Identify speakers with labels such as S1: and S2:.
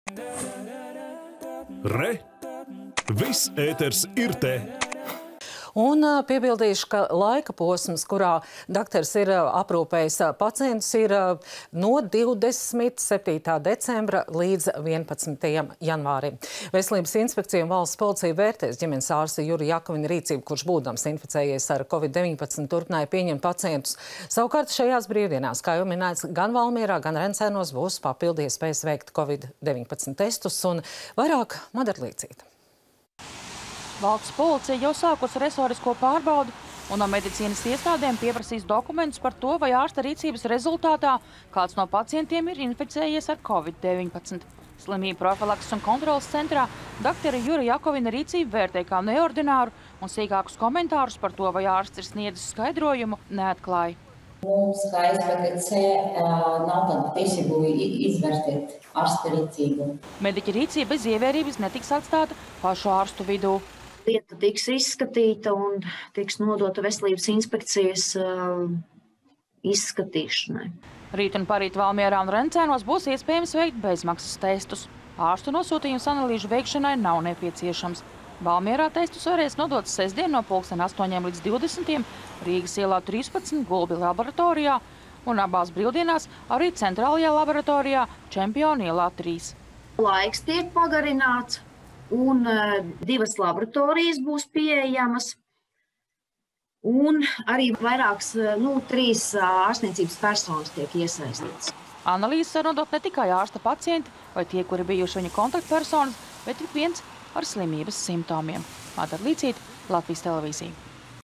S1: Re! Viss ēters ir te!
S2: Un piebildīšu, ka laika posms, kurā doktors ir aprūpējis pacientus, ir no 27. decembra līdz 11. janvārim. Veselības inspekcija un valsts policija vērtēs ģimenes ārsta Jurija Jakovina rīcību, kurš būdams inficējies ar Covid-19 turpināja pieņemt pacientus. Savukārt šajās brīvdienās, kā jau minēts, gan Valmierā, gan Rencēnos būs papildu iespējas veikt Covid-19 testus un vairāk Madara Līcīta.
S3: Valsts policija jau sākus resorisko pārbaudu un no medicīnas iestādēm pieprasīs dokumentus par to, vai ārsta rīcības rezultātā kāds no pacientiem ir inficējies ar Covid-19. Slimību profilakses un kontrolas centrā doktora Jurija Jakovina rīcību vērtē kā neordināru un sīkākus komentārus par to, vai ārsts ir sniedzis skaidrojumu, neatklāja.
S4: Mums, kā SPKC, nav tāda tiesību izvērtēt ārsta rīcību.
S3: Mediķa rīcība bez ievērības netiks atstāta pašu ārstu vidū.
S5: Lieta tiks izskatīta un tiks nodota veselības inspekcijas izskatīšanai.
S3: Rīt un parīt Valmierā un Rencēnos būs iespējams veikt bezmaksas testus. Ārstu nosūtījums analīžu veikšanai nav nepieciešams. Valmierā testus varēs nodot sestdien no 8 līdz 20, Rīgas ielā 13 Gulbi laboratorijā un abās brīvdienās arī centrālajā laboratorijā Čempionu ielā 3.
S5: Laiks tiek pagarināts un 2 laboratorijas būs pieejamas un arī vairākas, 3 ārstniecības personas tiek iesaistītas.
S3: Analīzes var nodot ne tikai ārsta pacienti vai tie, kuri bijuši viņa kontaktpersonas, bet ik viens ar slimības simptomiem. Madara Līcīta, Latvijas televīzija.